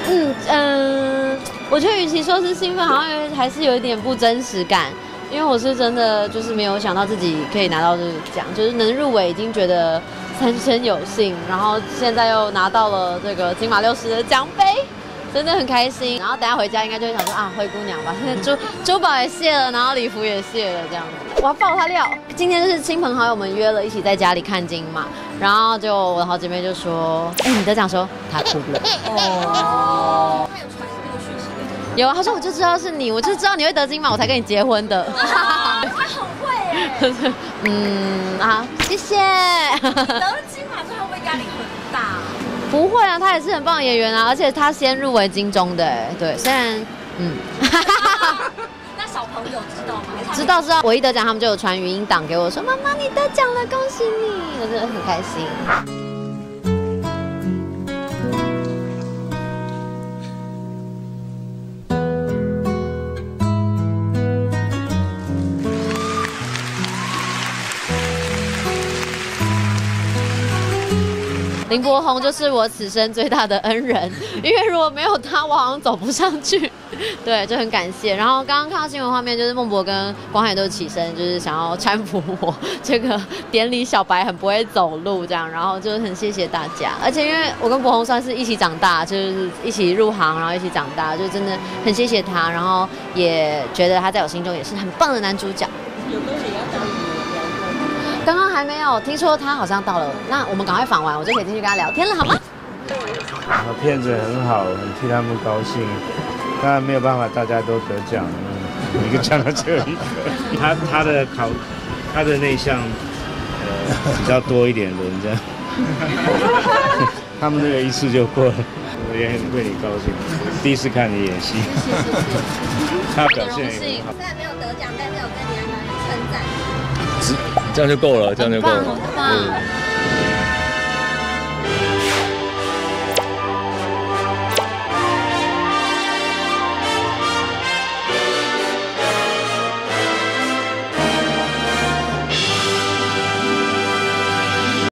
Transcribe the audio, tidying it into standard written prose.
我觉得与其说是兴奋，好像还是有一点不真实感，因为我是真的就是没有想到自己可以拿到这个奖，就是能入围已经觉得三生有幸，然后现在又拿到了这个金马60的奖杯。真的很开心，然后等下回家应该就会想说啊，灰姑娘吧，珠宝也谢了，然后礼服也谢了，这样子。我要爆他料，今天是亲朋好友们约了一起在家里看金马，然后就我的好姐妹就说，你得奖时候她哭了。哦。她有传那个讯息给你？有啊，她说我就知道是你，我就知道你会得金马，我才跟你结婚的。她很会耶。谢谢。得了金马之后会不会压力很大？不会啊，他也是很棒的演员啊，而且他先入围金钟的，对，虽然那小朋友知道吗？ 知道，我一得奖他们就有传语音档给我说，妈妈你得奖了，恭喜你，我真的很开心。林柏宏就是我此生最大的恩人，因为如果没有他，我好像走不上去。对，就很感谢。然后刚刚看到新闻画面，就是孟博跟光海都起身，就是想要搀扶我这个典礼小白，很不会走路这样。然后就是很谢谢大家，而且因为我跟柏宏算是一起长大，就是一起入行，然后一起长大，就真的很谢谢他。然后也觉得他在我心中也是很棒的男主角。 有东西要教你。 刚刚还没有，听说他好像到了，那我们赶快访完，我就可以进去跟他聊天了，好吗？ 片子很好，很替他们高兴。当然没有办法，大家都得奖，一个奖只有一个。他的内向，比较多一点人这样。他们那个一次就过了，我也很为你高兴。第一次看你演戏，他表现也很好。 虽然没有得奖，但是有跟你两个人称赞。 这样就够了，这样就够了。 很棒。